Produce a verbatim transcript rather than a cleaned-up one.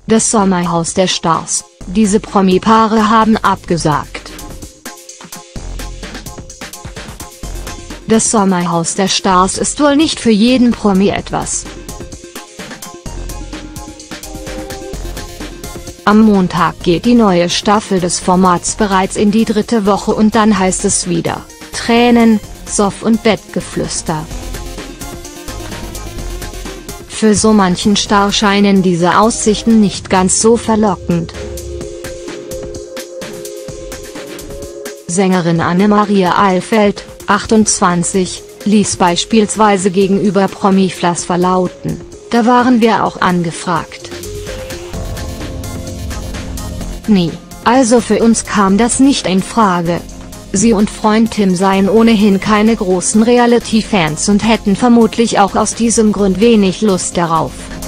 Das Sommerhaus der Stars, diese Promi-Paare haben abgesagt. Das Sommerhaus der Stars ist wohl nicht für jeden Promi etwas. Am Montag geht die neue Staffel des Formats bereits in die dritte Woche und dann heißt es wieder: Tränen, Soff und Bettgeflüster. Für so manchen Star scheinen diese Aussichten nicht ganz so verlockend. Sängerin Annemaria Alfeld, achtundzwanzig, ließ beispielsweise gegenüber Promiflash verlauten: Da waren wir auch angefragt. Nie, also für uns kam das nicht in Frage. Sie und Freund Tim seien ohnehin keine großen Reality-Fans und hätten vermutlich auch aus diesem Grund wenig Lust darauf.